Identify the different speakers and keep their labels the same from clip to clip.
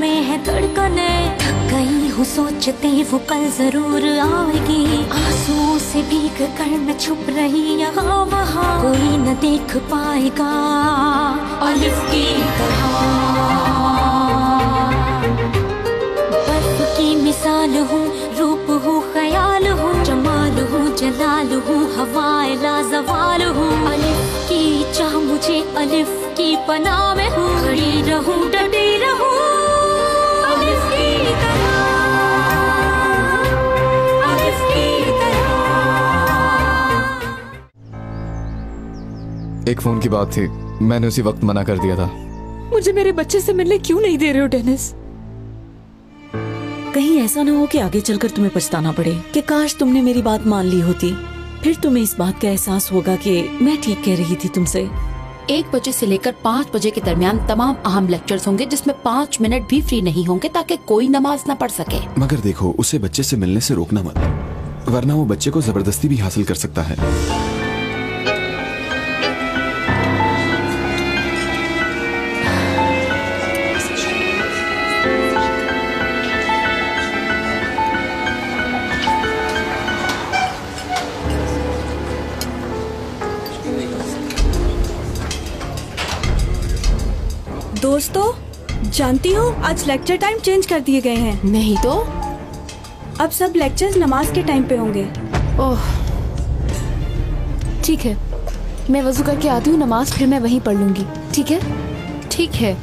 Speaker 1: में है धड़कने, थक गई हूँ सोचते वो कल जरूर आएगी। आंसू से भीग कर मैं छुप रही यहाँ वहाँ, कोई न देख पाएगा अलिफ की तरह। बर्फ की मिसाल हूँ, रूप हूँ, ख्याल हूँ, जमाल हूँ, जलाल हूँ, हवाए लाजवाल हूँ। अलिफ की चाह मुझे अलिफ की पनाह में हूँ, खड़ी रहूँ डटी रहूँ अलिफ की तरह, अलिफ की तरह।
Speaker 2: एक फोन की बात थी, मैंने उसी वक्त मना कर दिया था।
Speaker 3: मुझे मेरे बच्चे से मिलने क्यों नहीं दे रहे हो डेनिस?
Speaker 4: कहीं ऐसा ना हो कि आगे चलकर तुम्हें पछताना पड़े कि काश तुमने मेरी बात मान ली होती। फिर तुम्हें इस बात का एहसास होगा कि मैं ठीक कह रही थी तुमसे।
Speaker 5: 1 बजे से लेकर 5 बजे के दरमियान तमाम अहम लेक्चर्स होंगे जिसमें 5 मिनट भी फ्री नहीं होंगे ताकि कोई नमाज ना पढ़ सके।
Speaker 6: मगर देखो, उसे बच्चे से मिलने से रोकना मत, वरना वो बच्चे को जबरदस्ती भी हासिल कर सकता है।
Speaker 7: दोस्तों, जानती हो आज लेक्चर टाइम चेंज कर दिए गए हैं।
Speaker 5: नहीं तो
Speaker 7: अब सब लेक्चर्स नमाज के टाइम पे होंगे।
Speaker 5: ओह ठीक है, मैं वजू करके आती हूँ, नमाज फिर मैं वहीं पढ़ लूंगी। ठीक है? ठीक है।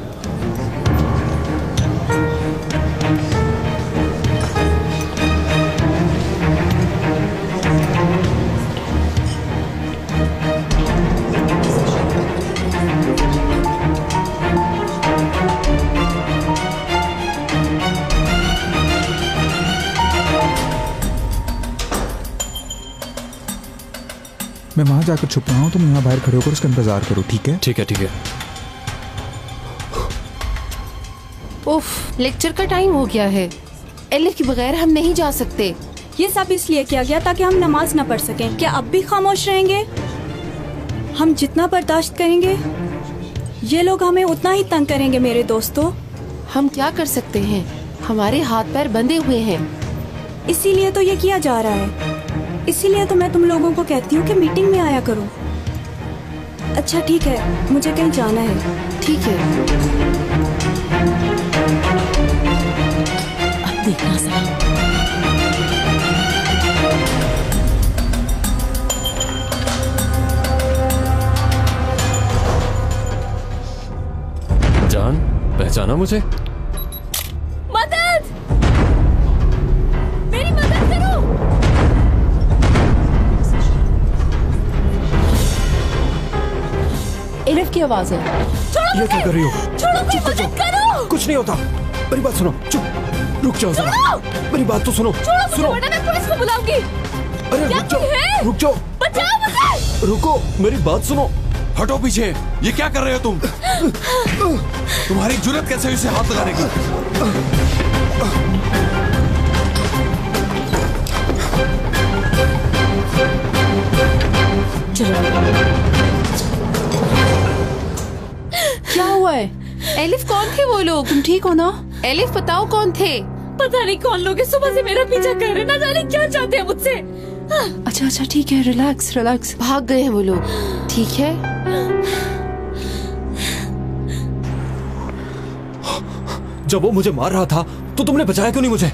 Speaker 8: मैं वहां जाकर छुप रहा हूँ, तुम यहाँ बाहर खड़े होकर उसका इंतजार करो। ठीक है?
Speaker 2: ठीक है, ठीक है।
Speaker 5: उफ, लेक्चर का टाइम हो गया है। एलिफ के बगैर हम नहीं जा सकते।
Speaker 7: ये सब इसलिए किया गया ताकि हम नमाज न पढ़ सकें। क्या अब भी खामोश रहेंगे? हम जितना बर्दाश्त करेंगे, ये लोग हमें उतना ही तंग करेंगे। मेरे दोस्तों,
Speaker 5: हम क्या कर सकते हैं? हमारे हाथ पैर बंधे हुए हैं।
Speaker 7: इसीलिए तो ये किया जा रहा है। इसीलिए तो मैं तुम लोगों को कहती हूँ कि मीटिंग में आया करो। अच्छा ठीक है, मुझे कहीं जाना है।
Speaker 5: ठीक है।
Speaker 4: अब देखना जरा।
Speaker 2: जान, पहचाना मुझे?
Speaker 3: मदद! मेरी मदद करो!
Speaker 5: एलिफ की आवाज है।
Speaker 8: ये क्या कर रही हो?
Speaker 3: छोड़ो, मेरी मदद करो!
Speaker 8: कुछ नहीं होता। मेरी बात सुनो, चुप रुक जाओ जरा। मेरी बात तो सुनो।
Speaker 3: छोड़ो, वरना मैं पुलिस को बुलाऊंगी।
Speaker 8: अरे रुक जाओ, रुक जाओ,
Speaker 3: बचाओ मुझे!
Speaker 6: रुको, मेरी बात सुनो। हटो पीछे। ये क्या कर रहे हो तुम? तुम्हारी जुर्रत कैसे हुई इसे हाथ लगाने की?
Speaker 5: क्या हुआ है? एलिफ, कौन थे वो लोग? तुम ठीक हो ना? एलिफ, बताओ कौन थे?
Speaker 3: पता नहीं कौन लोग हैं, सुबह से मेरा पीछा कर रहे हैं, ना जाने क्या चाहते हैं मुझसे।
Speaker 5: अच्छा अच्छा ठीक है, रिलैक्स रिलैक्स। भाग गए हैं वो लोग। ठीक है?
Speaker 8: जब वो मुझे मार रहा था तो तुमने बचाया क्यों नहीं मुझे?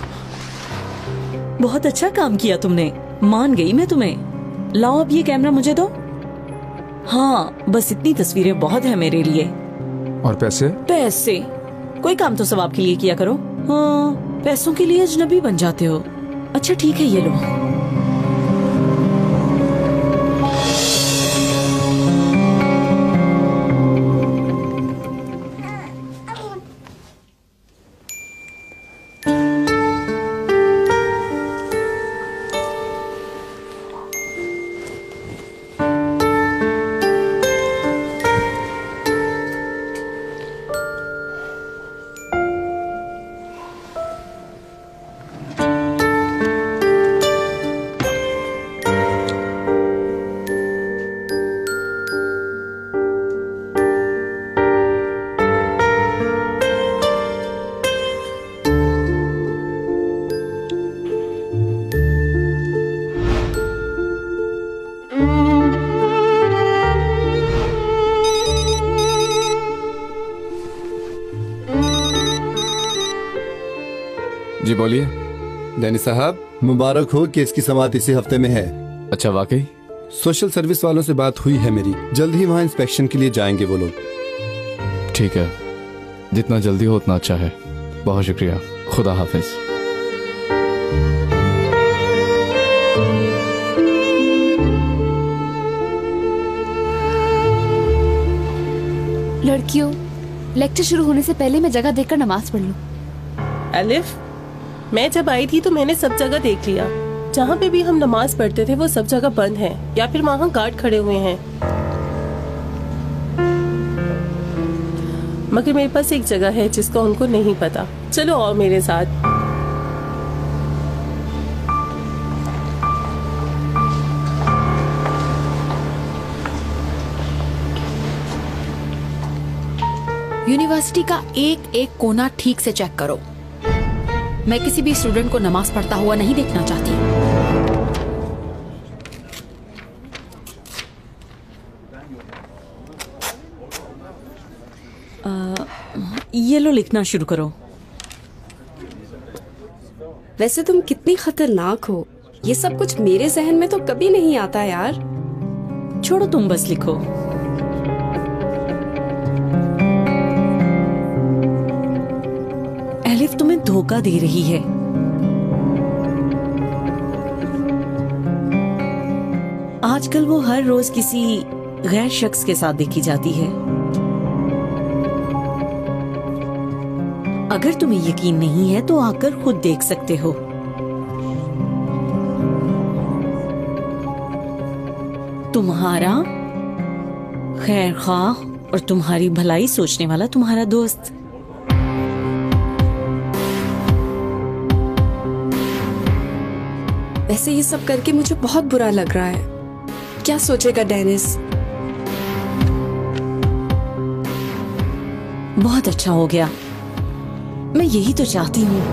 Speaker 4: बहुत अच्छा काम किया तुमने, मान गई मैं तुम्हें। लाओ अब ये कैमरा मुझे दो। हाँ, बस इतनी तस्वीरें बहुत है मेरे लिए।
Speaker 8: और पैसे?
Speaker 4: पैसे? कोई काम तो सवाब के लिए किया करो। हाँ, पैसों के लिए अजनबी बन जाते हो। अच्छा ठीक है, ये लो।
Speaker 2: जी बोलिए।
Speaker 8: डैनिस साहब, मुबारक हो कि इसकी समाप्ति इसी हफ्ते में है।
Speaker 2: अच्छा, वाकई?
Speaker 8: सोशल सर्विस वालों से बात हुई है मेरी, जल्द ही वहाँ इंस्पेक्शन के लिए जाएंगे वो लोग।
Speaker 2: ठीक है, जितना जल्दी हो उतना अच्छा है। बहुत शुक्रिया, खुदा हाफिज।
Speaker 9: लड़कियों, लेक्चर शुरू होने से पहले मैं जगह देखकर नमाज पढ़ लूं।
Speaker 3: अलिफ, मैं जब आई थी तो मैंने सब जगह देख लिया। जहाँ पे भी हम नमाज पढ़ते थे वो सब जगह बंद है या फिर वहाँ गार्ड खड़े हुए हैं। मगर मेरे पास एक जगह है जिसका उनको नहीं पता। चलो आओ मेरे साथ।
Speaker 5: यूनिवर्सिटी का एक एक कोना ठीक से चेक करो। मैं किसी भी स्टूडेंट को नमाज पढ़ता हुआ नहीं देखना चाहती।
Speaker 4: ये लो, लिखना शुरू करो।
Speaker 10: वैसे तुम कितनी खतरनाक हो, ये सब कुछ मेरे जहन में तो कभी नहीं आता यार।
Speaker 4: छोड़ो, तुम बस लिखो। एलिफ तुम्हें धोखा दे रही है। आजकल वो हर रोज किसी गैर शख्स के साथ देखी जाती है। अगर तुम्हें यकीन नहीं है तो आकर खुद देख सकते हो। तुम्हारा खैर ख्वाह और तुम्हारी भलाई सोचने वाला तुम्हारा दोस्त।
Speaker 10: वैसे ये सब करके मुझे बहुत बुरा लग रहा है। क्या सोचेगा डेनिस?
Speaker 4: बहुत अच्छा हो गया, मैं यही तो चाहती हूँ।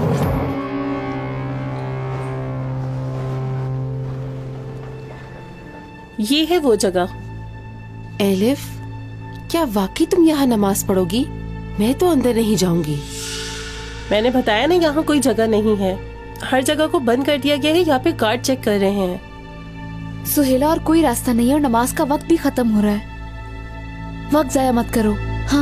Speaker 3: ये है वो जगह।
Speaker 11: एलिफ, क्या वाकई तुम यहाँ नमाज पढ़ोगी? मैं तो अंदर नहीं जाऊंगी।
Speaker 3: मैंने बताया ना, यहाँ कोई जगह नहीं है। हर जगह को बंद कर दिया गया है। यहाँ पे गार्ड चेक कर रहे हैं।
Speaker 9: सुहेला, और कोई रास्ता नहीं है और नमाज का वक्त भी खत्म हो रहा है। वक्त जाया मत करो। हाँ,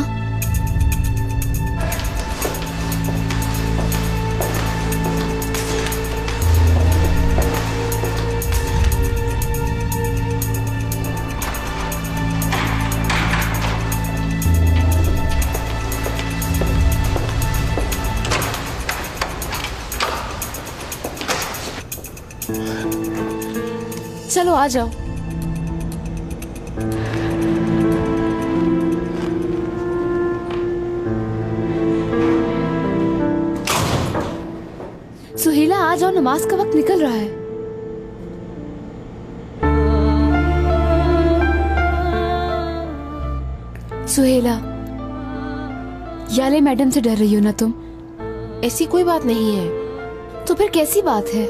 Speaker 9: चलो आ जाओ। सुहेला, आ जाओ, नमाज का वक्त निकल रहा है। सुहेला, याले मैडम से डर रही हो ना तुम?
Speaker 11: ऐसी कोई बात नहीं है।
Speaker 9: तो फिर कैसी बात है?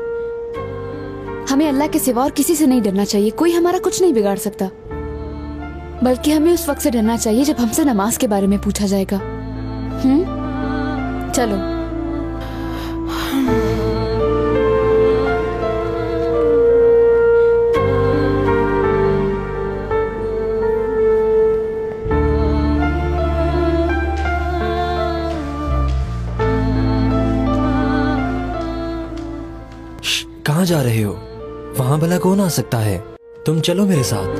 Speaker 9: हमें अल्लाह के सिवा और किसी से नहीं डरना चाहिए। कोई हमारा कुछ नहीं बिगाड़ सकता। बल्कि हमें उस वक्त से डरना चाहिए जब हमसे नमाज के बारे में पूछा जाएगा। चलो।
Speaker 12: कहाँ जा रहे हो? वहां भला कौन आ सकता है? तुम चलो मेरे साथ।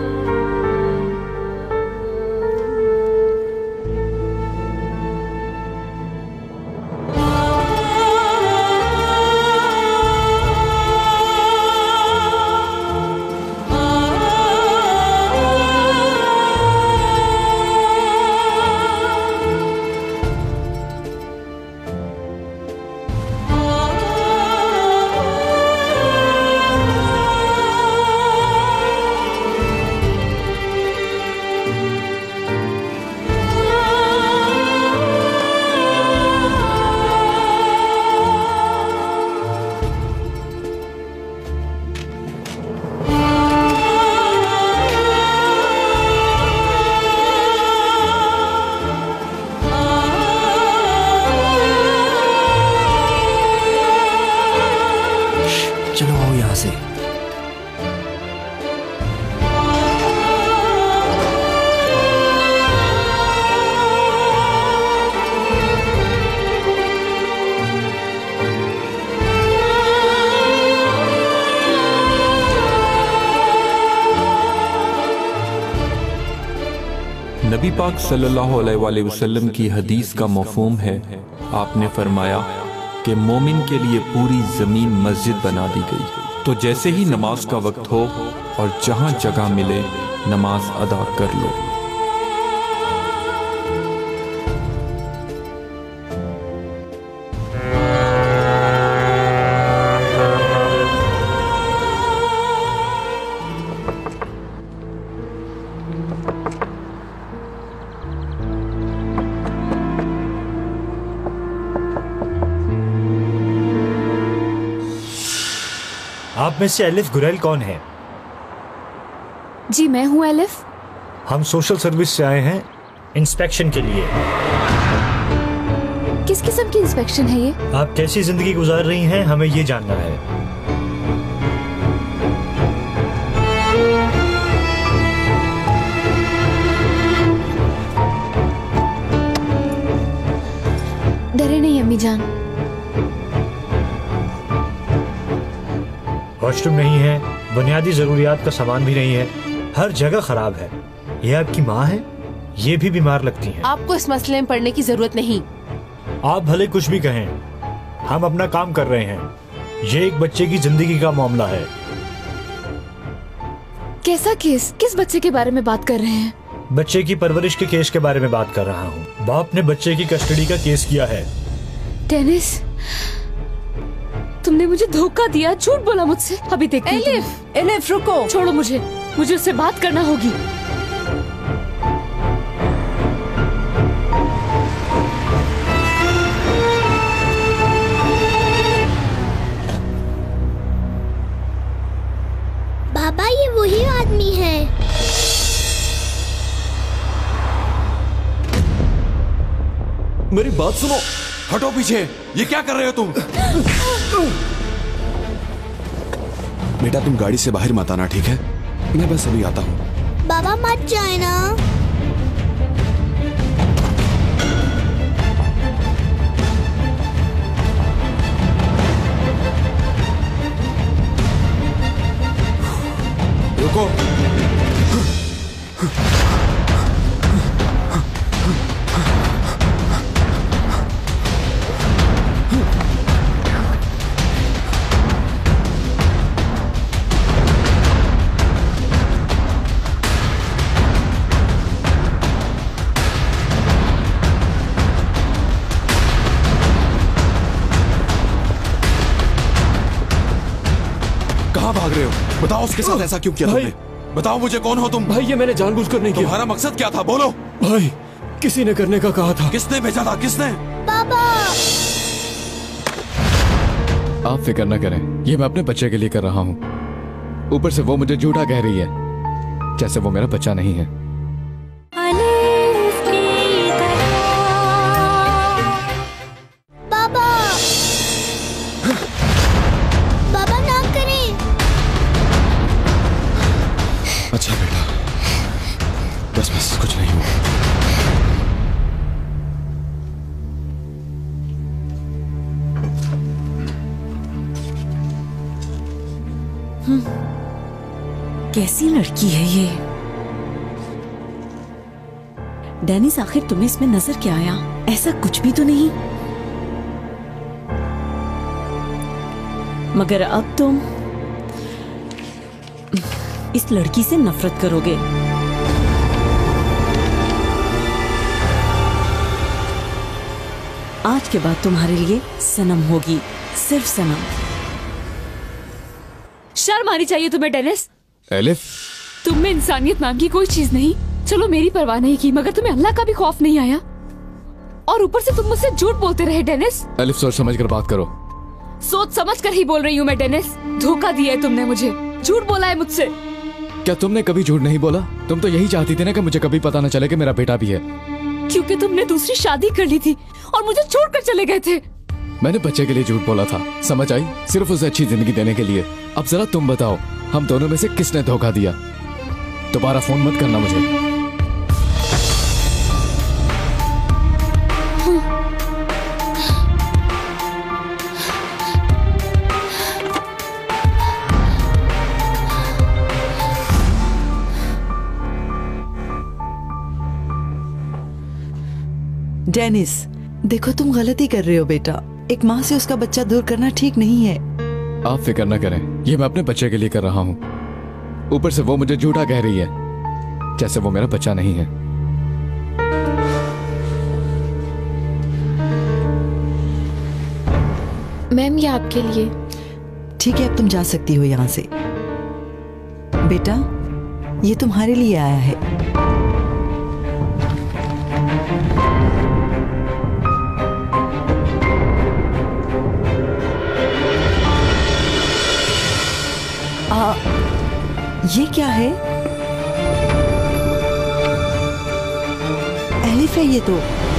Speaker 13: पाक सल्लल्लाहु अलैहि वसल्लम की हदीस का मफ़हूम है, आपने फरमाया कि मोमिन के लिए पूरी ज़मीन मस्जिद बना दी गई। तो जैसे ही नमाज का वक्त हो और जहाँ जगह मिले नमाज अदा कर लो।
Speaker 14: आप में से एलिफ गुरैल कौन है?
Speaker 9: जी मैं हूँ एलिफ।
Speaker 14: हम सोशल सर्विस से आए हैं इंस्पेक्शन के लिए।
Speaker 9: किस किस्म की इंस्पेक्शन है ये?
Speaker 14: आप कैसी जिंदगी गुजार रही हैं, हमें ये जानना है।
Speaker 9: डरे नहीं अम्मी जान।
Speaker 14: वॉशरूम नहीं है, बुनियादी जरूरियात का सामान भी नहीं है, हर जगह खराब है। ये आपकी माँ है, ये भी बीमार लगती हैं।
Speaker 11: आपको इस मसले में पड़ने की जरूरत नहीं।
Speaker 14: आप भले कुछ भी कहें, हम अपना काम कर रहे हैं। ये एक बच्चे की जिंदगी का मामला है।
Speaker 9: कैसा केस? किस बच्चे के बारे में बात कर रहे हैं?
Speaker 14: बच्चे की परवरिश के केस के बारे में बात कर रहा हूँ। बाप ने बच्चे की कस्टडी का केस किया है।
Speaker 9: डेनिस, तुमने मुझे धोखा दिया, झूठ बोला मुझसे। अभी देखती हूँ।
Speaker 11: एलिफ रुको,
Speaker 9: छोड़ो मुझे उससे बात करना होगी।
Speaker 15: बाबा ये वही आदमी है।
Speaker 6: मेरी बात सुनो, हटो पीछे। ये क्या कर रहे हो तुम? बेटा तुम गाड़ी से बाहर मत आना, ठीक है? मैं बस अभी आता हूँ।
Speaker 15: बाबा मत जाए ना।
Speaker 6: रुको। भाग रहे हो? बताओ उसके साथ ऐसा क्यों किया तुमने? बताओ मुझे, कौन हो तुम?
Speaker 8: भाई ये मैंने जानबूझकर नहीं किया।
Speaker 6: तुम्हारा मकसद क्या था? बोलो।
Speaker 8: भाई किसी ने करने का कहा था।
Speaker 6: किसने भेजा था? किसने?
Speaker 15: पापा।
Speaker 2: आप फिक्र न करें, ये मैं अपने बच्चे के लिए कर रहा हूँ। ऊपर से वो मुझे झूठा कह रही है, जैसे वो मेरा बच्चा नहीं है।
Speaker 6: अच्छा बेटा, बस कुछ नहीं हुआ।
Speaker 4: कैसी लड़की है ये? डेनिस, आखिर तुम्हें इसमें नजर क्या आया? ऐसा कुछ भी तो नहीं। मगर अब तुम इस लड़की से नफरत करोगे। आज के बाद तुम्हारे लिए सनम होगी, सिर्फ सनम।
Speaker 9: शर्म आनी चाहिए तुम्हें डेनिस।
Speaker 2: एलिफ,
Speaker 9: तुम में इंसानियत नाम की कोई चीज नहीं। चलो मेरी परवाह नहीं की, मगर तुम्हें अल्लाह का भी खौफ नहीं आया। और ऊपर से तुम मुझसे झूठ बोलते रहे डेनिस।
Speaker 2: एलिफ सोच समझ कर बात करो।
Speaker 9: सोच समझ कर ही बोल रही हूँ मैं डेनिस। धोखा दिया है तुमने मुझे, झूठ बोला है मुझसे।
Speaker 2: क्या तुमने कभी झूठ नहीं बोला? तुम तो यही चाहती थी ना कि मुझे कभी पता न चले कि मेरा बेटा भी है।
Speaker 9: क्योंकि तुमने दूसरी शादी कर ली थी और मुझे छोड़कर चले गए थे।
Speaker 2: मैंने बच्चे के लिए झूठ बोला था, समझ आई? सिर्फ उसे अच्छी जिंदगी देने के लिए। अब जरा तुम बताओ, हम दोनों में से किसने धोखा दिया? दोबारा फोन मत करना मुझे।
Speaker 16: डेनिस, देखो तुम गलती कर रहे हो बेटा। एक माँ से उसका बच्चा दूर करना ठीक नहीं है।
Speaker 2: आप फिक्र न करें, ये मैं अपने बच्चे के लिए कर रहा हूँ। ऊपर से वो मुझे झूठा कह रही है, जैसे वो मेरा बच्चा नहीं है।
Speaker 11: मैम ये आपके लिए।
Speaker 16: ठीक है, अब तुम जा सकती हो यहाँ से। बेटा, ये तुम्हारे लिए आया है। ये क्या है? एलिफ है ये तो।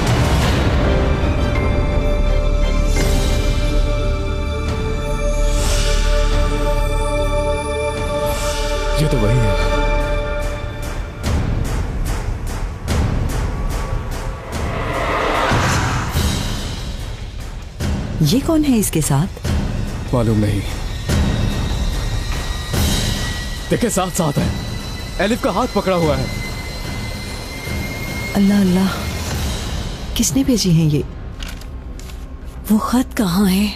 Speaker 2: ये तो वही है।
Speaker 16: ये कौन है इसके साथ?
Speaker 2: मालूम नहीं। देखे साथ साथ है, एलिफ का हाथ पकड़ा हुआ है।
Speaker 16: अल्लाह अल्लाह, किसने भेजी हैं ये?
Speaker 4: वो खत कहाँ है?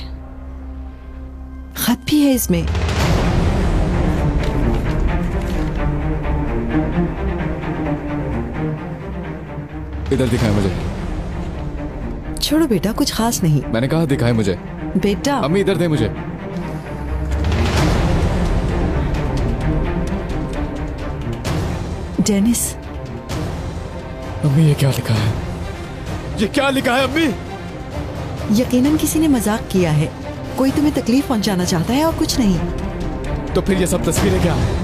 Speaker 16: खत भी है इसमें।
Speaker 2: इधर दिखाए मुझे।
Speaker 16: छोड़ो बेटा, कुछ खास नहीं।
Speaker 2: मैंने कहा दिखाए मुझे।
Speaker 16: बेटा
Speaker 2: अम्मी इधर दे मुझे।
Speaker 16: डेनिस।
Speaker 2: अम्मी ये क्या लिखा है? ये क्या लिखा है अम्मी?
Speaker 16: यकीनन किसी ने मजाक किया है। कोई तुम्हें तकलीफ पहुंचाना चाहता है और कुछ नहीं।
Speaker 2: तो फिर ये सब तस्वीरें क्या है?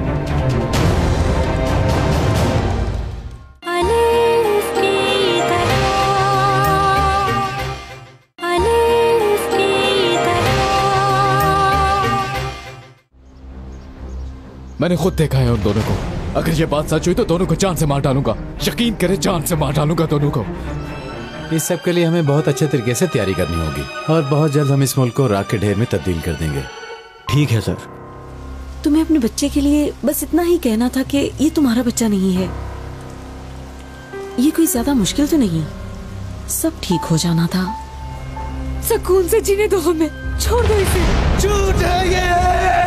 Speaker 2: मैंने खुद देखा है उन दोनों को। अगर ये बात सच हुई तो दोनों को जान से मार डालूंगा। यकीन करे, जान से मार डालूंगा दोनों को।
Speaker 17: इस सब के लिए हमें बहुत अच्छे तरीके से तैयारी करनी होगी और बहुत जल्द हम इस मुल्क को राख के ढेर में तब्दील कर देंगे।
Speaker 14: ठीक है सर।
Speaker 4: तुम्हें अपने बच्चे के लिए बस इतना ही कहना था कि ये तुम्हारा बच्चा नहीं है। ये कोई ज्यादा मुश्किल तो नहीं, सब ठीक हो जाना था।
Speaker 9: सुकून से जीने दो हमें, छोड़ दो इसे।
Speaker 8: झूठ है ये।